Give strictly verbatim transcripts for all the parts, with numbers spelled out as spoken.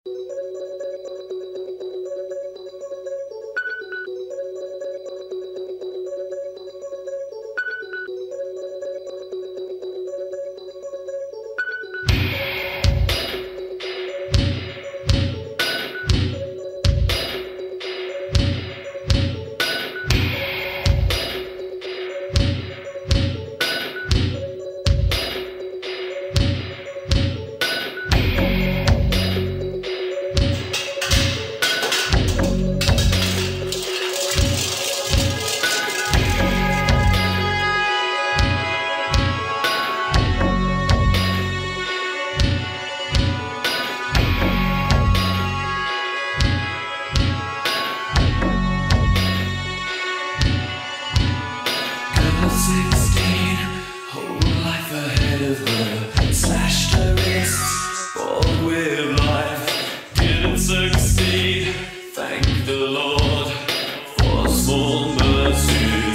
sixteen, whole life ahead of her. Slashed her wrists, bored with life, didn't succeed. Thank the Lord for small mercies.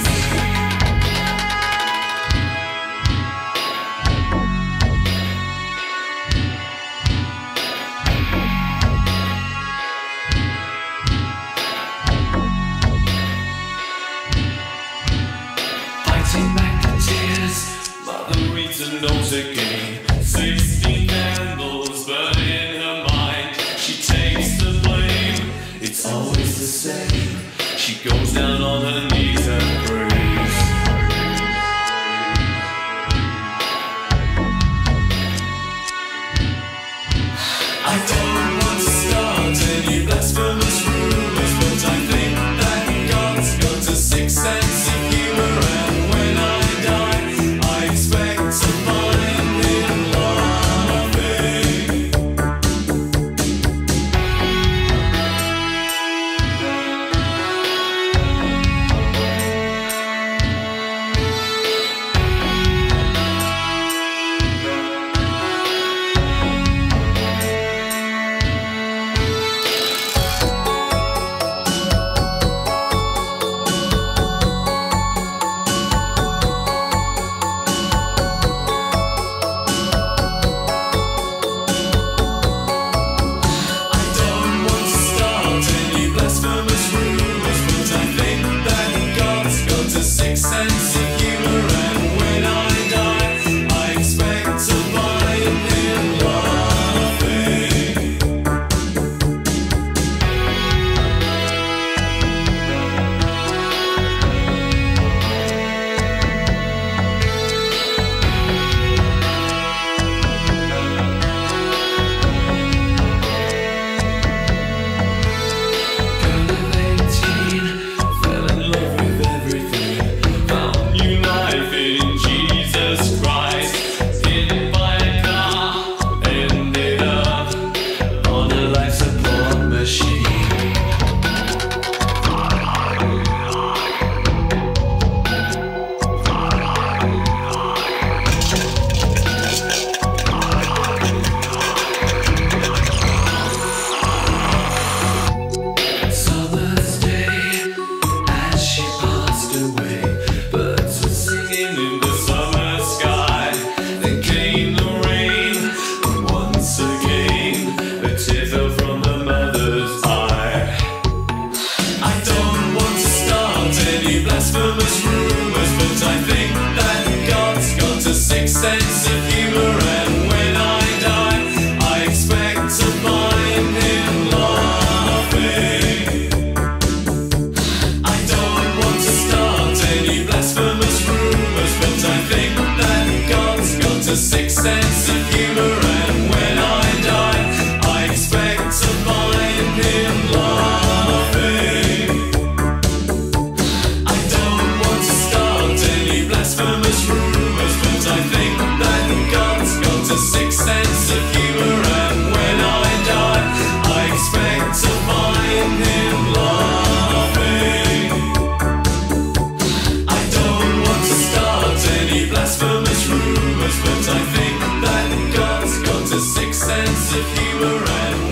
Fighting back the tears, mother reads a note again. Sixteen candles burn in her mind. She takes the blame, it's always the same. She goes down on her knees and prays. I don't want to start any blasphemous rumors, but I think that God's got a sixth sense of humor. Sense of humor, and when I die, I expect to find him laughing. Girl of eighteen, fell in love with everything. Blasphemous rumors, but I think that God's got a sixth sense of humor, and when I die, I expect to find him laughing. I don't want to start any blasphemous rumors, but I think that God's got a sixth sense of humor, and when I die, I expect to find him laughing. Blasphemous rumors, but I think that God's got a sixth sense of humor, and when I die, I expect to find him laughing. I don't want to start any blasphemous rumors, but I think that God's got a sixth sense of humor, and